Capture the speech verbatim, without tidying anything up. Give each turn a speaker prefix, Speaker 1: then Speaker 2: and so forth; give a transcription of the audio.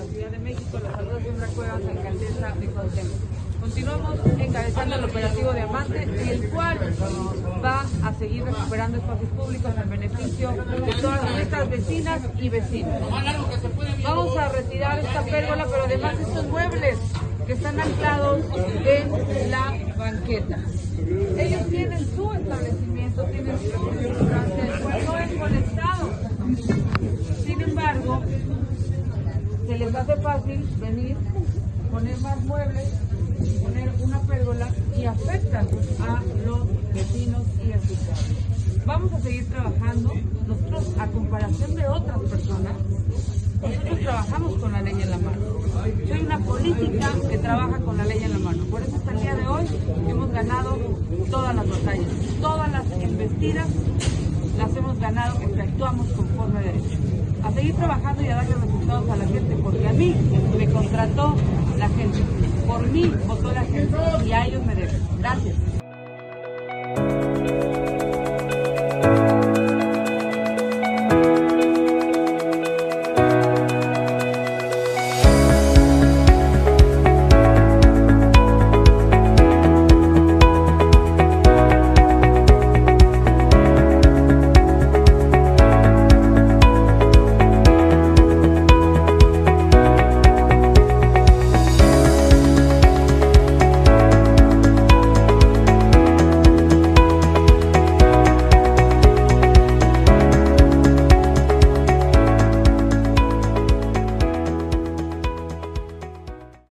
Speaker 1: Ciudad de México. La saluda Sandra Cuevas, alcaldesa de Cuauhtémoc. Continuamos encabezando el operativo Diamante, el cual va a seguir recuperando espacios públicos en beneficio de todas nuestras vecinas y vecinos. Vamos a retirar esta pérgola, pero además estos muebles que están anclados en la banqueta. Ellos tienen su establecimiento, tienen su circunstancia, el cual no es conectado. Sin embargo, se les hace fácil venir, poner más muebles, poner una pérgola y afectan a los vecinos y afectados. Vamos a seguir trabajando. Nosotros, a comparación de otras personas, nosotros trabajamos con la ley en la mano. Soy una política que trabaja con la ley en la mano. Por eso hasta el día de hoy hemos ganado todas las batallas. Todas las embestidas las hemos ganado porque actuamos conforme a derecho. A seguir trabajando y a darle resultados a la gente, porque a mí me contrató la gente. Por mí votó la gente y a ellos me deben. Gracias.